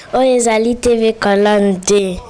oyo ezali TV Kalan te.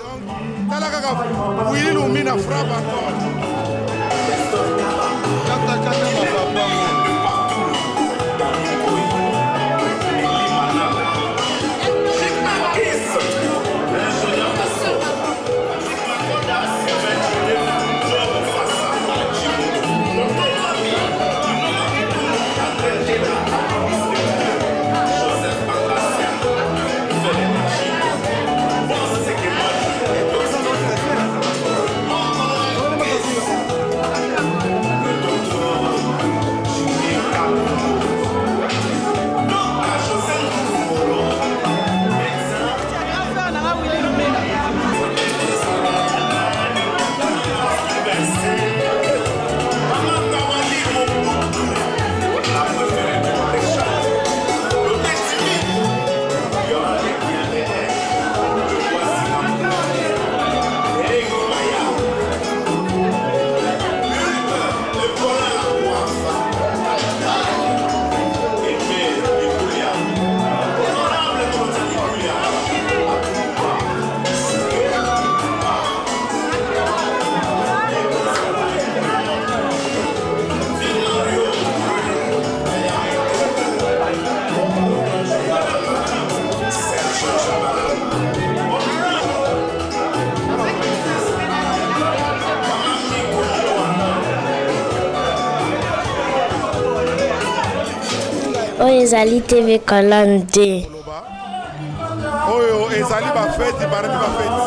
Oyo ezali TV Kalan te. Oyo ezali ba fête parmi ba fête.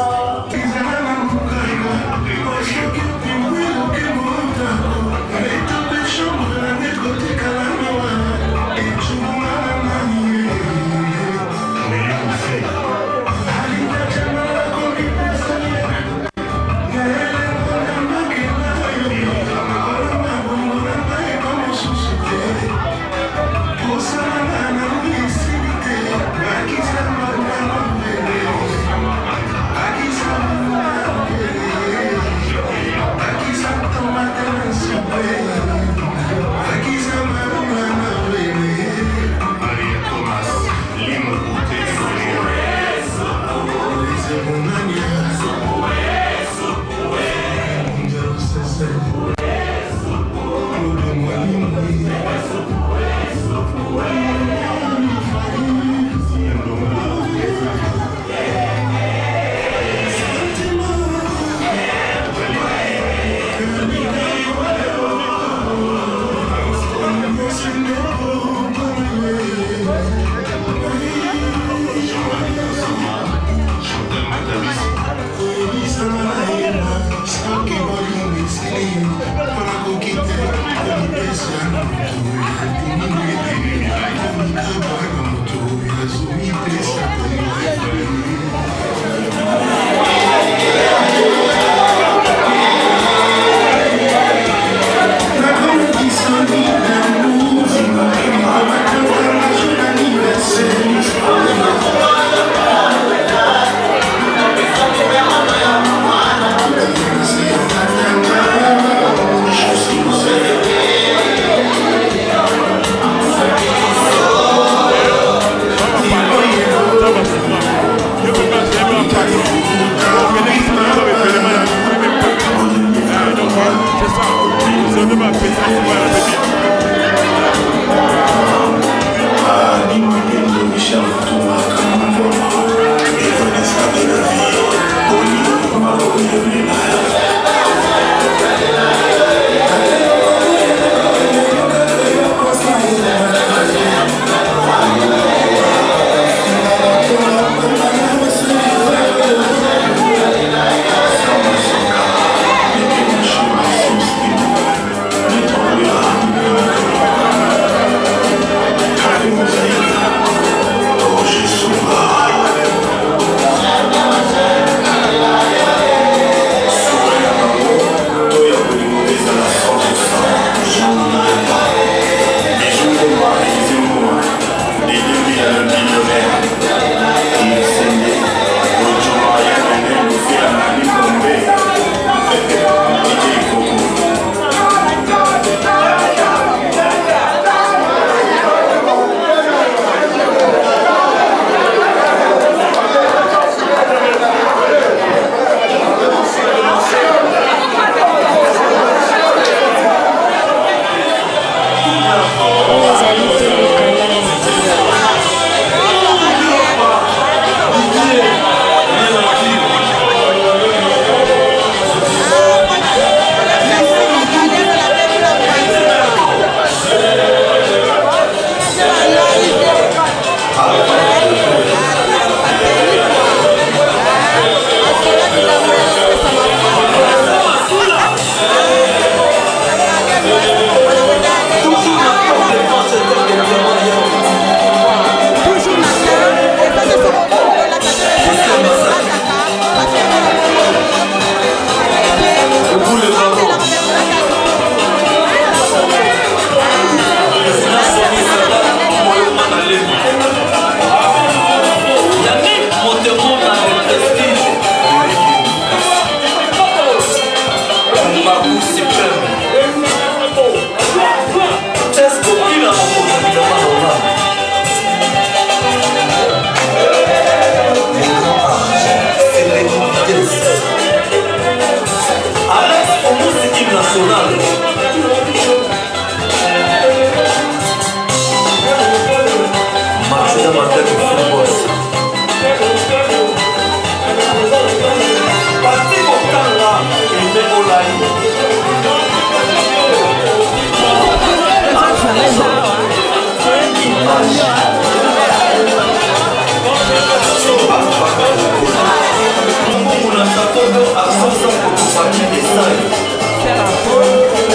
faire un peu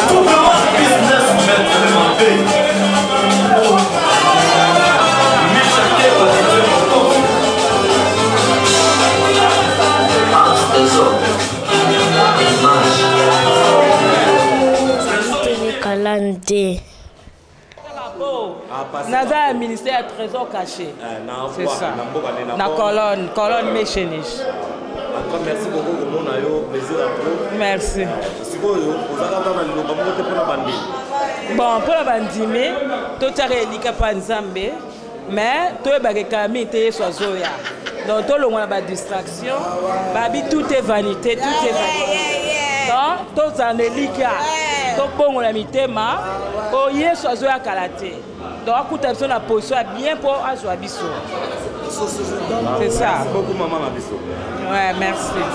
Kalante. Naza ministère trésor caché. C'est ça. Na colonne méchéniche. Merci beaucoup, plaisir à vous. Merci. Bon, pour la bandime, tout est relié à Nzambe, mais tout est bagakami te sozoya. Donc tout le monde a distraction, babi tout est vanité, tout est vanité. Donc tout en elika, tout bon la mitema, oye sozoya kalate. Donc écoute besoin la position bien pour azoabiso. C'est ça. Beaucoup maman abiso. Ouais, merci.